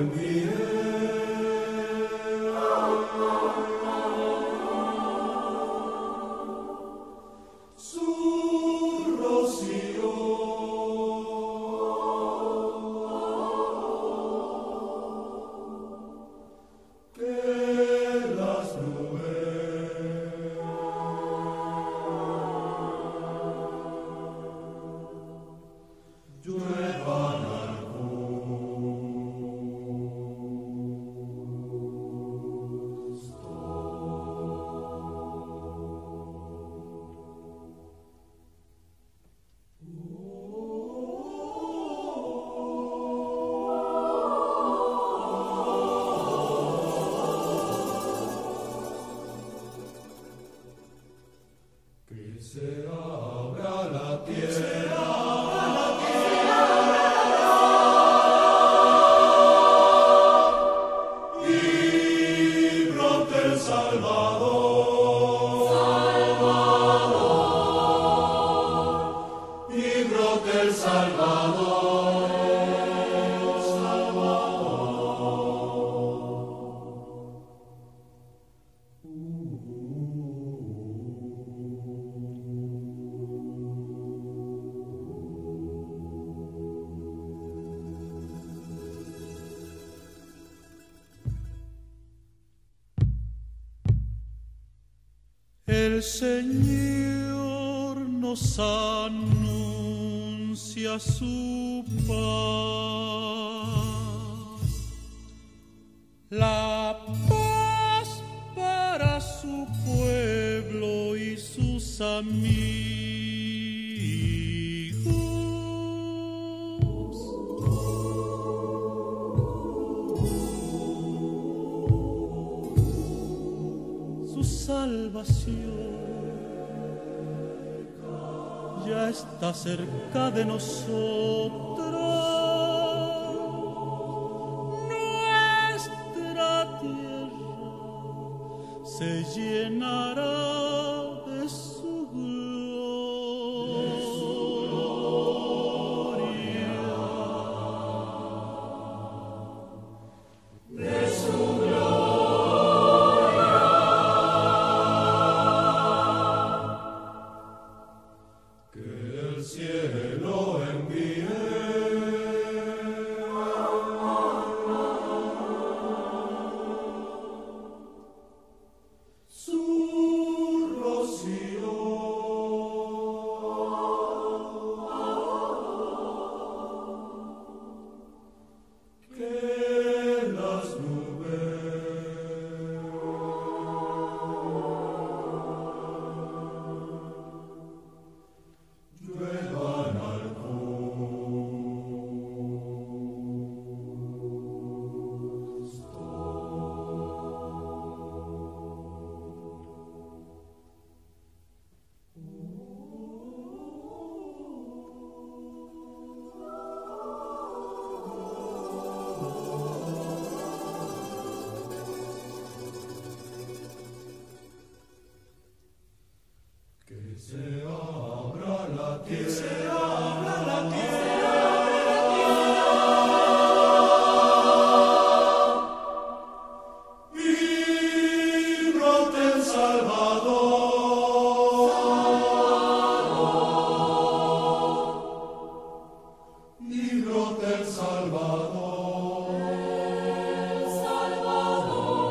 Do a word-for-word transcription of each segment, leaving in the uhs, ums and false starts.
El Señor nos anuncia su paz, la paz para su pueblo y sus amigos. Su salvación ya está cerca de nosotros. Nuestra tierra se llenará de su gloria. De su gloria. Que el cielo envíe su rocío. Que las nubes lluevan al que se abra la tierra, que se abra la tierra y brote el Salvador, y brote el Salvador, el Salvador.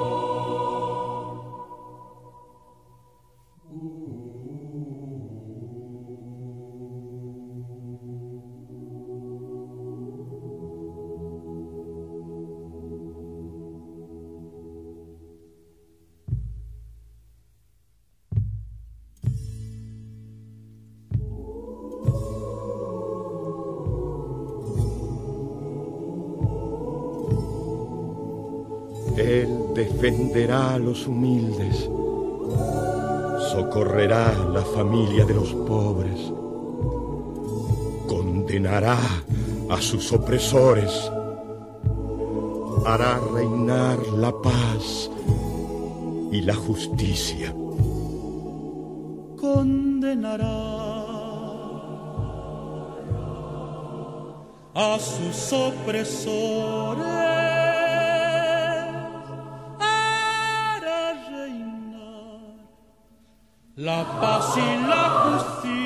Él defenderá a los humildes, socorrerá la familia de los pobres, condenará a sus opresores, hará reinar la paz y la justicia. Condenará a sus opresores, la paz y la justicia.